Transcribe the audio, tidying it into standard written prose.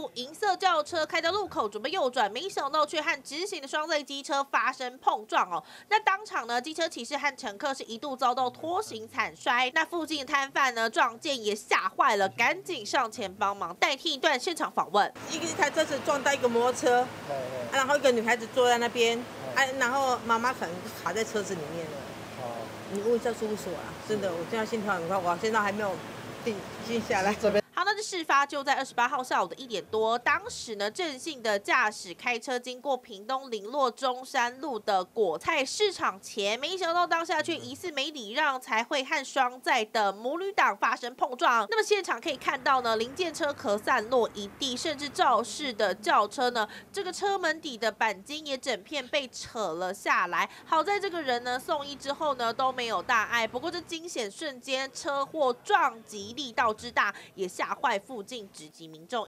部银色轿车开到路口准备右转，没想到却和直行的双载机车发生碰撞哦。那当场呢，机车骑士和乘客是一度遭到拖行惨摔。那附近摊贩呢撞见也吓坏了，赶紧上前帮忙，代替一段现场访问。 一台车子撞到一个摩托车，然后一个女孩子坐在那边，然后妈妈可能卡在车子里面了。你问一下事务所啊，真的，我现在心跳很快，我现在还没有静下来。 好，那这事发就在28号下午的1点多，当时呢，郑姓的驾驶开车经过屏东林落中山路的果菜市场前，没想到当下却疑似没礼让，才会和双载的母女档发生碰撞。那么现场可以看到呢，零件车壳散落一地，甚至肇事的轿车呢，这个车门底的钣金也整片被扯了下来。好在这个人呢送医之后呢都没有大碍，不过这惊险瞬间车祸撞击力道之大，也吓坏附近直击民众。